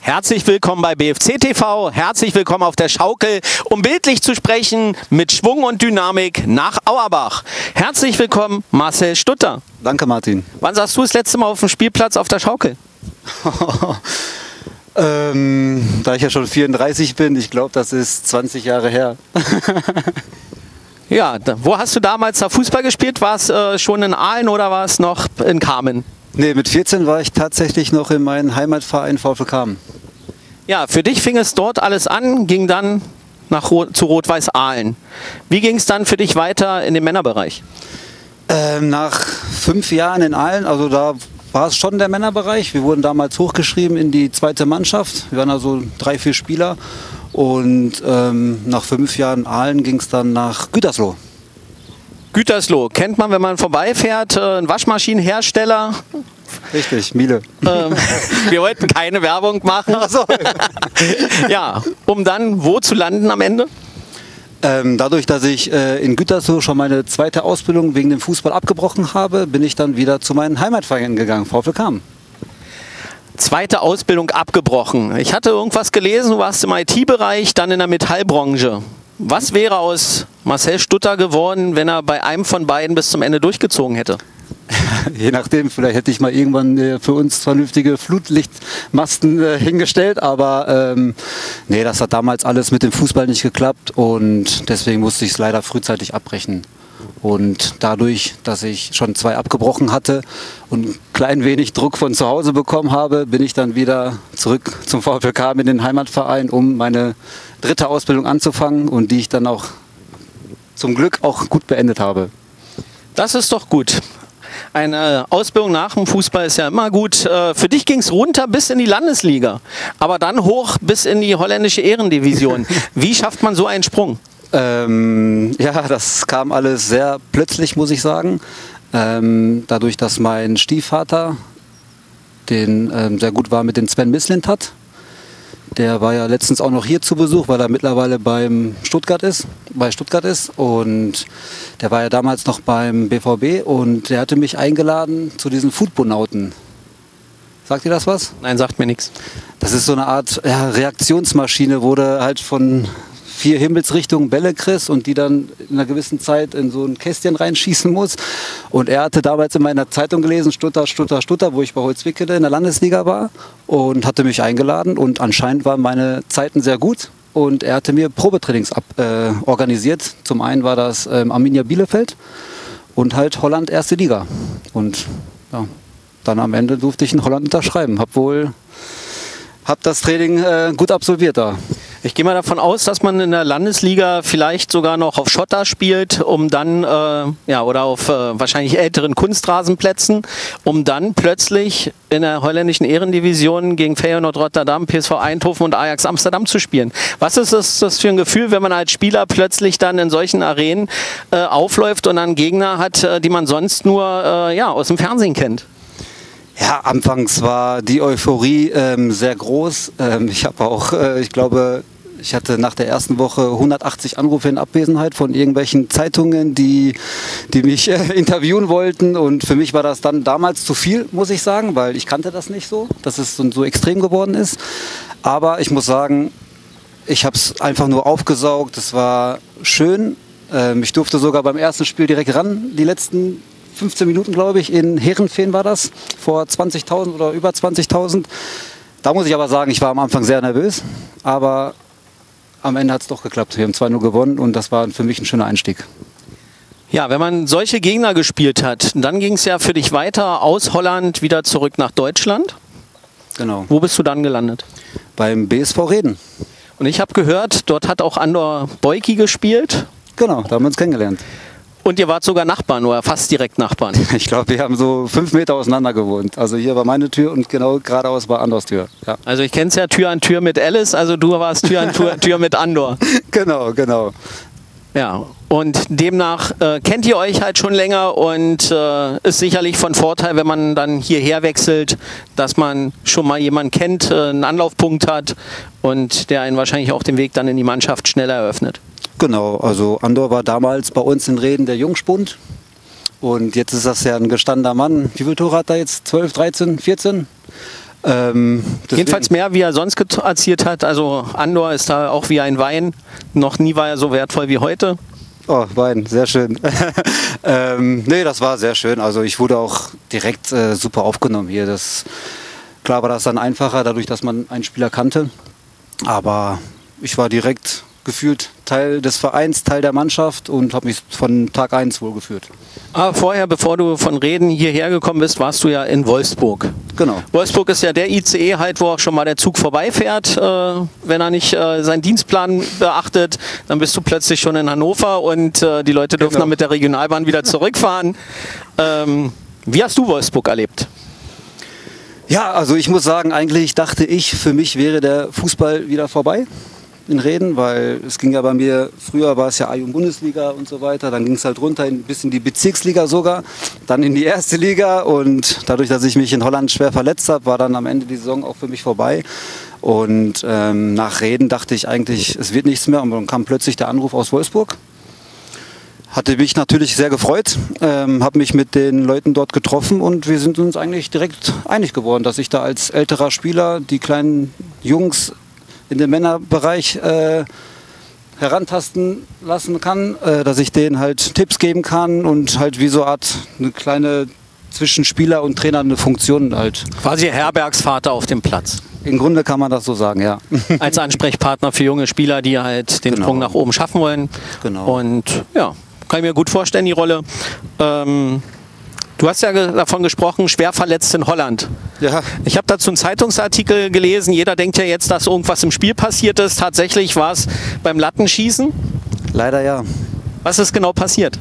Herzlich willkommen bei BFC TV, herzlich willkommen auf der Schaukel, um bildlich zu sprechen, mit Schwung und Dynamik nach Auerbach. Herzlich willkommen, Marcel Stutter. Danke, Martin. Wann saßt du das letzte Mal auf dem Spielplatz auf der Schaukel? Da ich ja schon 34 bin, ich glaube, das ist 20 Jahre her. Ja, wo hast du damals da Fußball gespielt? War es schon in Aalen oder war es noch in Kamen? Nee, mit 14 war ich tatsächlich noch in meinem Heimatverein VfL Kamen. Ja, für dich fing es dort alles an, ging dann zu Rot-Weiß Aalen. Wie ging es dann für dich weiter in den Männerbereich? Nach 5 Jahren in Aalen, also da war es schon der Männerbereich. Wir wurden damals hochgeschrieben in die zweite Mannschaft. Wir waren also 3, 4 Spieler. Und nach 5 Jahren Aalen ging es dann nach Gütersloh. Gütersloh, kennt man, wenn man vorbeifährt, ein Waschmaschinenhersteller. Richtig, Miele. Wir wollten keine Werbung machen. Ach so. Ja, um dann wo zu landen am Ende? Dadurch, dass ich in Gütersloh schon meine zweite Ausbildung wegen dem Fußball abgebrochen habe, bin ich dann wieder zu meinen Heimatvereinen gegangen, VfL Kamen. Zweite Ausbildung abgebrochen. Ich hatte irgendwas gelesen, du warst im IT-Bereich, dann in der Metallbranche. Was wäre aus Marcel Stutter geworden, wenn er bei einem von beiden bis zum Ende durchgezogen hätte? Je nachdem, vielleicht hätte ich mal irgendwann für uns vernünftige Flutlichtmasten hingestellt, aber nee, das hat damals alles mit dem Fußball nicht geklappt und deswegen musste ich es leider frühzeitig abbrechen. Und dadurch, dass ich schon 2 abgebrochen hatte und ein klein wenig Druck von zu Hause bekommen habe, bin ich dann wieder zurück zum VfL Kamen in den Heimatverein, um meine 3. Ausbildung anzufangen und die ich dann auch zum Glück auch gut beendet habe. Das ist doch gut. Eine Ausbildung nach dem Fußball ist ja immer gut. Für dich ging es runter bis in die Landesliga, aber dann hoch bis in die holländische Ehrendivision. Wie schafft man so einen Sprung? Ja, das kam alles sehr plötzlich, muss ich sagen. Dadurch, dass mein Stiefvater sehr gut war mit dem Sven Mislint hat. Der war ja letztens auch noch hier zu Besuch, weil er mittlerweile bei Stuttgart ist. Und der war ja damals noch beim BVB und der hatte mich eingeladen zu diesen Footbonauten. Sagt ihr das was? Nein, sagt mir nichts. Das ist so eine Art Reaktionsmaschine, wo du halt von 4 Himmelsrichtungen Bälle kriegst und die dann in einer gewissen Zeit in so ein Kästchen reinschießen muss. Und er hatte damals in meiner Zeitung gelesen, Stutter, wo ich bei Holzwickede in der Landesliga war und hatte mich eingeladen und anscheinend waren meine Zeiten sehr gut und er hatte mir Probetrainings organisiert. Zum einen war das Arminia Bielefeld und halt Holland 1. Liga. Und ja, dann am Ende durfte ich in Holland unterschreiben. Hab das Training gut absolviert da. Ich gehe mal davon aus, dass man in der Landesliga vielleicht sogar noch auf Schotter spielt, um dann, oder auf wahrscheinlich älteren Kunstrasenplätzen, um dann plötzlich in der holländischen Ehrendivision gegen Feyenoord Rotterdam, PSV Eindhoven und Ajax Amsterdam zu spielen. Was ist das für ein Gefühl, wenn man als Spieler plötzlich dann in solchen Arenen aufläuft und dann Gegner hat, die man sonst nur aus dem Fernsehen kennt? Ja, anfangs war die Euphorie sehr groß. Ich hatte nach der ersten Woche 180 Anrufe in Abwesenheit von irgendwelchen Zeitungen, die mich interviewen wollten. Und für mich war das dann damals zu viel, muss ich sagen, weil ich kannte das nicht so, dass es so extrem geworden ist. Aber ich muss sagen, ich habe es einfach nur aufgesaugt. Es war schön. Ich durfte sogar beim ersten Spiel direkt ran, die letzten 15 Minuten, glaube ich, in Heerenveen war das, vor 20.000 oder über 20.000. Da muss ich aber sagen, ich war am Anfang sehr nervös, aber am Ende hat es doch geklappt. Wir haben 2-0 gewonnen und das war für mich ein schöner Einstieg. Ja, wenn man solche Gegner gespielt hat, dann ging es ja für dich weiter aus Holland wieder zurück nach Deutschland. Genau. Wo bist du dann gelandet? Beim BSV Reden. Und ich habe gehört, dort hat auch Andor Boyki gespielt. Genau, da haben wir uns kennengelernt. Und ihr wart sogar Nachbarn oder fast direkt Nachbarn. Ich glaube, wir haben so 5 Meter auseinander gewohnt. Also hier war meine Tür und genau geradeaus war Andors Tür. Ja. Also ich kenne es ja Tür an Tür mit Alice, also du warst Tür an Tür mit Andor. Genau. Ja, und demnach kennt ihr euch halt schon länger und ist sicherlich von Vorteil, wenn man dann hierher wechselt, dass man schon mal jemanden kennt, einen Anlaufpunkt hat und der einen wahrscheinlich auch den Weg dann in die Mannschaft schneller eröffnet. Genau, also Andor war damals bei uns in Reden der Jungspund und jetzt ist das ja ein gestandener Mann. Wie viele Tore hat er jetzt? 12, 13, 14? Jedenfalls mehr, wie er sonst erzielt hat. Also Andor ist da auch wie ein Wein. Noch nie war er so wertvoll wie heute. Oh, Wein, sehr schön. Nee, das war sehr schön. Also ich wurde auch direkt super aufgenommen hier. Klar war das dann einfacher, dadurch, dass man einen Spieler kannte. Aber ich war direkt gefühlt Teil des Vereins, Teil der Mannschaft und habe mich von Tag 1 wohlgefühlt. Aber vorher, bevor du von Reden hierher gekommen bist, warst du ja in Wolfsburg. Genau. Wolfsburg ist ja der ICE halt, wo auch schon mal der Zug vorbeifährt. Wenn er nicht seinen Dienstplan beachtet, dann bist du plötzlich schon in Hannover und die Leute dürfen dann mit der Regionalbahn wieder zurückfahren. Wie hast du Wolfsburg erlebt? Ja, also ich muss sagen, eigentlich dachte ich, für mich wäre der Fußball wieder vorbei in Reden, weil es ging ja bei mir, früher war es ja A-Jugend-Bundesliga und so weiter, dann ging es halt runter bis in die Bezirksliga sogar, dann in die erste Liga und dadurch, dass ich mich in Holland schwer verletzt habe, war dann am Ende die Saison auch für mich vorbei und nach Reden dachte ich eigentlich, es wird nichts mehr und dann kam plötzlich der Anruf aus Wolfsburg. Hatte mich natürlich sehr gefreut, habe mich mit den Leuten dort getroffen und wir sind uns eigentlich direkt einig geworden, dass ich da als älterer Spieler die kleinen Jungs in den Männerbereich herantasten lassen kann, dass ich denen halt Tipps geben kann und halt wie so eine Art eine kleine zwischen Spieler und Trainer eine Funktion halt. Quasi Herbergsvater auf dem Platz. Im Grunde kann man das so sagen, ja. Als Ansprechpartner für junge Spieler, die halt den Sprung nach oben schaffen wollen. Genau. Und ja, kann ich mir gut vorstellen, die Rolle. Du hast ja davon gesprochen, schwer verletzt in Holland. Ja. Ich habe dazu einen Zeitungsartikel gelesen. Jeder denkt ja jetzt, dass irgendwas im Spiel passiert ist. Tatsächlich war es beim Lattenschießen. Leider ja. Was ist genau passiert?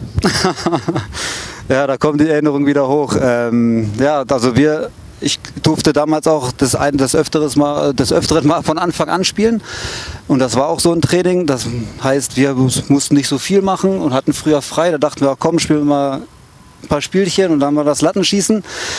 Ja, da kommt die Erinnerung wieder hoch. Ja, also ich durfte damals auch des Öfteren mal von Anfang an spielen. Und das war auch so ein Training. Das heißt, wir mussten nicht so viel machen und hatten früher frei. Da dachten wir, komm, spielen wir mal ein paar Spielchen und dann haben wir das Lattenschießen.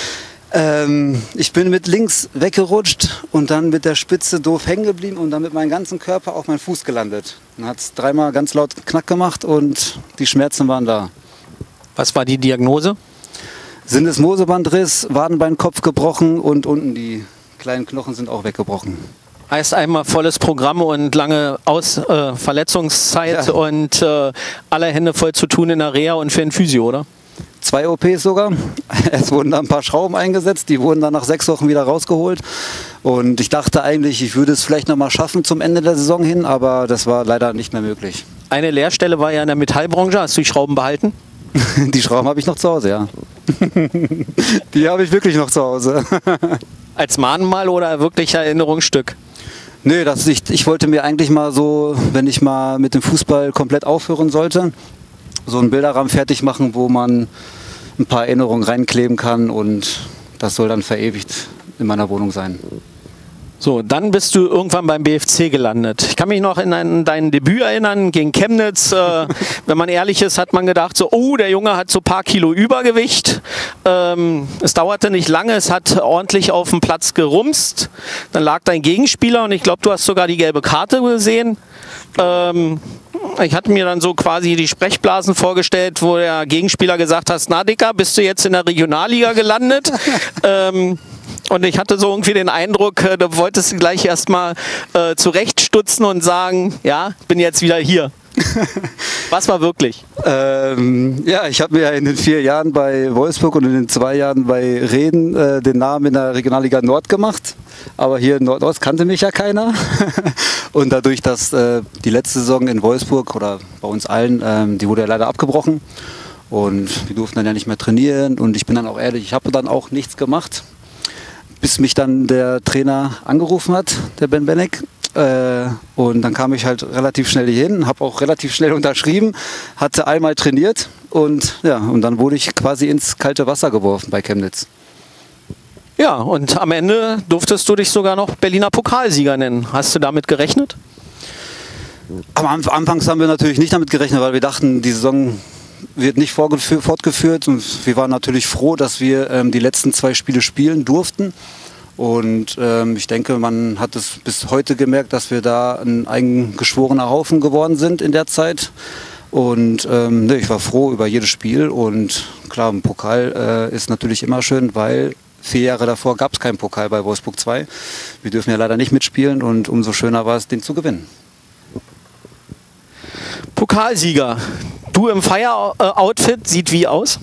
Ich bin mit links weggerutscht und dann mit der Spitze doof hängen geblieben und dann mit meinem ganzen Körper auf meinen Fuß gelandet. Dann hat es dreimal ganz laut Knack gemacht und die Schmerzen waren da. Was war die Diagnose? Syndesmosebandriss, Wadenbeinkopf gebrochen und unten die kleinen Knochen sind auch weggebrochen. Heißt einmal volles Programm und lange Verletzungszeit und alle Hände voll zu tun in der Reha und für den Physio, oder? 2 OPs sogar. Es wurden da ein paar Schrauben eingesetzt, die wurden dann nach 6 Wochen wieder rausgeholt. Und ich dachte eigentlich, ich würde es vielleicht noch mal schaffen zum Ende der Saison hin, aber das war leider nicht mehr möglich. Eine Lehrstelle war ja in der Metallbranche. Hast du die Schrauben behalten? Die Schrauben habe ich noch zu Hause, ja. Die habe ich wirklich noch zu Hause. Als Mahnmal oder wirklich Erinnerungsstück? Nee, ich wollte mir eigentlich mal so, wenn ich mal mit dem Fußball komplett aufhören sollte, so einen Bilderrahmen fertig machen, wo man ein paar Erinnerungen reinkleben kann und das soll dann verewigt in meiner Wohnung sein. So, dann bist du irgendwann beim BFC gelandet. Ich kann mich noch in dein Debüt erinnern gegen Chemnitz. Wenn man ehrlich ist, hat man gedacht, so, oh, der Junge hat so ein paar Kilo Übergewicht. Es dauerte nicht lange, es hat ordentlich auf dem Platz gerumst. Dann lag dein Gegenspieler und ich glaube, du hast sogar die gelbe Karte gesehen. Ich hatte mir dann so quasi die Sprechblasen vorgestellt, wo der Gegenspieler gesagt hat, na Dicker, bist du jetzt in der Regionalliga gelandet? Und ich hatte so irgendwie den Eindruck, du wolltest gleich erstmal zurechtstutzen und sagen, ja, bin jetzt wieder hier. Was war wirklich? Ja, ich habe mir in den 4 Jahren bei Wolfsburg und in den 2 Jahren bei Reden den Namen in der Regionalliga Nord gemacht. Aber hier in Nordost kannte mich ja keiner. Und dadurch, dass die letzte Saison in Wolfsburg oder bei uns allen, die wurde ja leider abgebrochen. Und wir durften dann ja nicht mehr trainieren. Und ich bin dann auch ehrlich, ich habe dann auch nichts gemacht. Bis mich dann der Trainer angerufen hat, der Ben Benneck. Und dann kam ich halt relativ schnell hier hin, habe auch relativ schnell unterschrieben, hatte einmal trainiert und ja, und dann wurde ich quasi ins kalte Wasser geworfen bei Chemnitz. Ja, und am Ende durftest du dich sogar noch Berliner Pokalsieger nennen. Hast du damit gerechnet? Anfangs haben wir natürlich nicht damit gerechnet, weil wir dachten, die Saison wird nicht fortgeführt und wir waren natürlich froh, dass wir die letzten 2 Spiele spielen durften. Und ich denke, man hat es bis heute gemerkt, dass wir da ein eingeschworener Haufen geworden sind in der Zeit. Und ich war froh über jedes Spiel. Und klar, ein Pokal ist natürlich immer schön, weil 4 Jahre davor gab es keinen Pokal bei Wolfsburg 2. Wir dürfen ja leider nicht mitspielen und umso schöner war es, den zu gewinnen. Pokalsieger. Du im Feier-Outfit, sieht wie aus?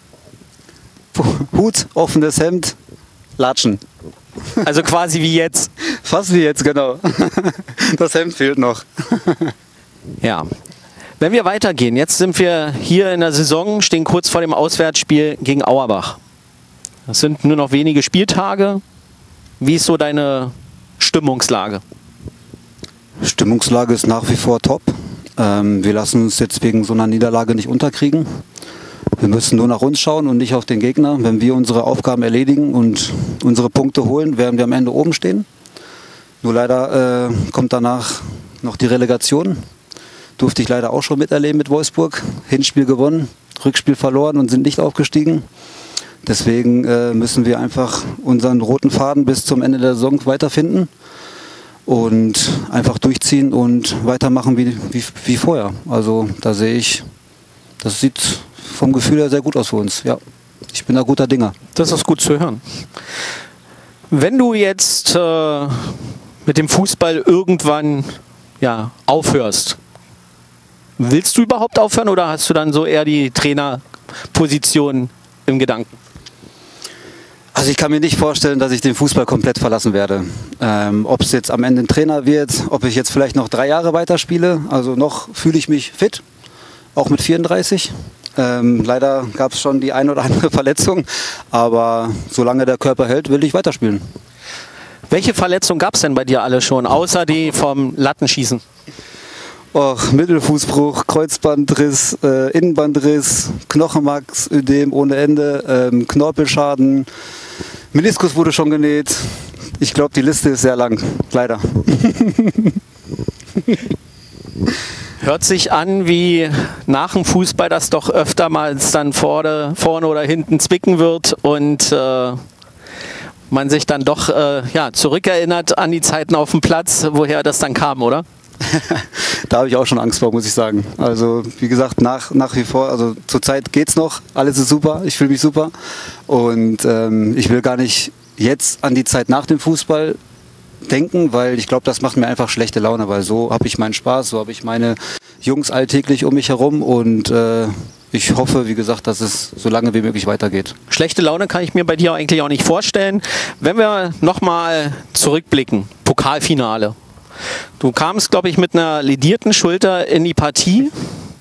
Hut, offenes Hemd, Latschen. Also quasi wie jetzt. Fast wie jetzt, genau. Das Hemd fehlt noch. Ja. Wenn wir weitergehen, jetzt sind wir hier in der Saison, stehen kurz vor dem Auswärtsspiel gegen Auerbach. Das sind nur noch wenige Spieltage. Wie ist so deine Stimmungslage? Stimmungslage ist nach wie vor top. Wir lassen uns jetzt wegen so einer Niederlage nicht unterkriegen. Wir müssen nur nach uns schauen und nicht auf den Gegner. Wenn wir unsere Aufgaben erledigen und unsere Punkte holen, werden wir am Ende oben stehen. Nur leider kommt danach noch die Relegation. Durfte ich leider auch schon miterleben mit Wolfsburg. Hinspiel gewonnen, Rückspiel verloren und sind nicht aufgestiegen. Deswegen müssen wir einfach unseren roten Faden bis zum Ende der Saison weiterfinden und einfach durchziehen und weitermachen wie vorher. Also da sehe ich, das sieht vom Gefühl her sehr gut aus für uns. Ja, ich bin da guter Dinger. Das ist gut zu hören. Wenn du jetzt mit dem Fußball irgendwann aufhörst, willst du überhaupt aufhören oder hast du dann so eher die Trainerposition im Gedanken? Also ich kann mir nicht vorstellen, dass ich den Fußball komplett verlassen werde. Ob es jetzt am Ende ein Trainer wird, ob ich jetzt vielleicht noch 3 Jahre weiterspiele. Also noch fühle ich mich fit, auch mit 34. Leider gab es schon die ein oder andere Verletzung, aber solange der Körper hält, will ich weiterspielen. Welche Verletzungen gab es denn bei dir alle schon, außer die vom Lattenschießen? Och, Mittelfußbruch, Kreuzbandriss, Innenbandriss, Knochenmarksödem ohne Ende, Knorpelschaden, Meniskus wurde schon genäht. Ich glaube, die Liste ist sehr lang, leider. Hört sich an wie nach dem Fußball, das doch öftermals dann vorne oder hinten zwicken wird und man sich dann doch zurückerinnert an die Zeiten auf dem Platz, woher das dann kam, oder? Da habe ich auch schon Angst vor, muss ich sagen. Also wie gesagt, nach wie vor, also zurzeit geht's noch, alles ist super, ich fühle mich super und ich will gar nicht jetzt an die Zeit nach dem Fußball denken, weil ich glaube, das macht mir einfach schlechte Laune, weil so habe ich meinen Spaß, so habe ich meine Jungs alltäglich um mich herum und ich hoffe, wie gesagt, dass es so lange wie möglich weitergeht. Schlechte Laune kann ich mir bei dir eigentlich auch nicht vorstellen. Wenn wir nochmal zurückblicken, Pokalfinale. Du kamst, glaube ich, mit einer ledierten Schulter in die Partie.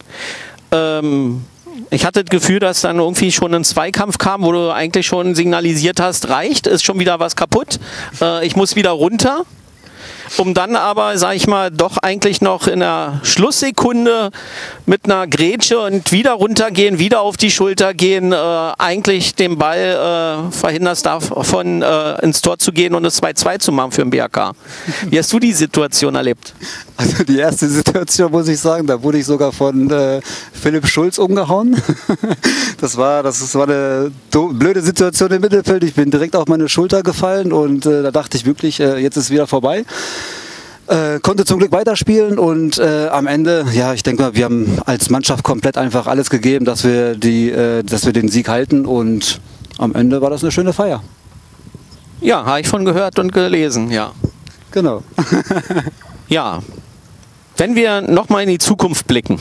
Ich hatte das Gefühl, dass dann irgendwie schon ein Zweikampf kam, wo du eigentlich schon signalisiert hast, reicht, ist schon wieder was kaputt, ich muss wieder runter. Um dann aber, sag ich mal, doch eigentlich noch in der Schlusssekunde mit einer Grätsche und wieder runtergehen, wieder auf die Schulter gehen, eigentlich den Ball verhinderst davon, ins Tor zu gehen und es 2-2 zu machen für den BHK. Wie hast du die Situation erlebt? Also die erste Situation, muss ich sagen, da wurde ich sogar von Philipp Schulz umgehauen. Das war eine blöde Situation im Mittelfeld. Ich bin direkt auf meine Schulter gefallen und da dachte ich wirklich, jetzt ist wieder vorbei. Konnte zum Glück weiterspielen und am Ende, ja, ich denke mal, wir haben als Mannschaft komplett einfach alles gegeben, dass wir den Sieg halten und am Ende war das eine schöne Feier. Ja, habe ich von gehört und gelesen, ja. Genau. Ja, wenn wir nochmal in die Zukunft blicken,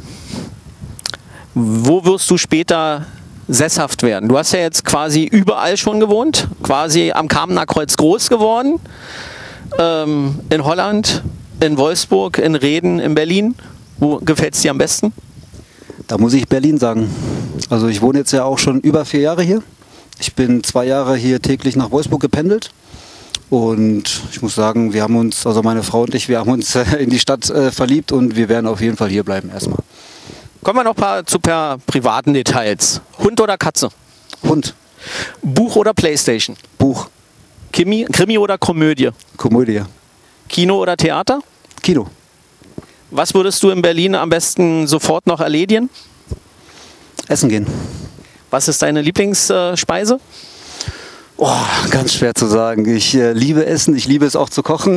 wo wirst du später sesshaft werden? Du hast ja jetzt quasi überall schon gewohnt, quasi am Kamener Kreuz groß geworden. In Holland, in Wolfsburg, in Reden, in Berlin. Wo gefällt es dir am besten? Da muss ich Berlin sagen. Also ich wohne jetzt ja auch schon über 4 Jahre hier. Ich bin 2 Jahre hier täglich nach Wolfsburg gependelt. Und ich muss sagen, wir haben uns, also meine Frau und ich, wir haben uns in die Stadt verliebt und wir werden auf jeden Fall hier bleiben erstmal. Kommen wir noch zu paar privaten Details. Hund oder Katze? Hund. Buch oder Playstation? Buch. Krimi oder Komödie? Komödie. Kino oder Theater? Kino. Was würdest du in Berlin am besten sofort noch erledigen? Essen gehen. Was ist deine Lieblingsspeise? Oh, ganz schwer zu sagen. Ich liebe Essen, ich liebe es auch zu kochen.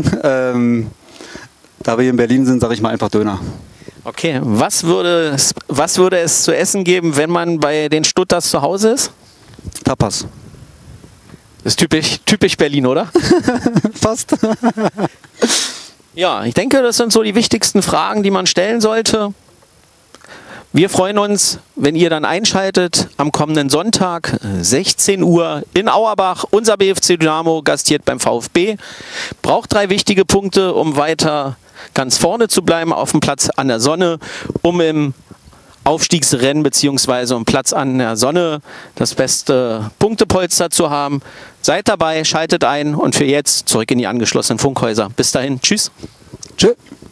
Da wir in Berlin sind, sage ich mal einfach Döner. Okay, was würde es zu essen geben, wenn man bei den Stutters zu Hause ist? Tapas. Das ist typisch Berlin, oder? Fast. Ja, ich denke, das sind so die wichtigsten Fragen, die man stellen sollte. Wir freuen uns, wenn ihr dann einschaltet am kommenden Sonntag, 16 Uhr in Auerbach. Unser BFC Dynamo gastiert beim VfB. Braucht 3 wichtige Punkte, um weiter ganz vorne zu bleiben auf dem Platz an der Sonne, um im Aufstiegsrennen bzw. um Platz an der Sonne das beste Punktepolster zu haben. Seid dabei, schaltet ein und für jetzt zurück in die angeschlossenen Funkhäuser. Bis dahin, tschüss. Tschüss.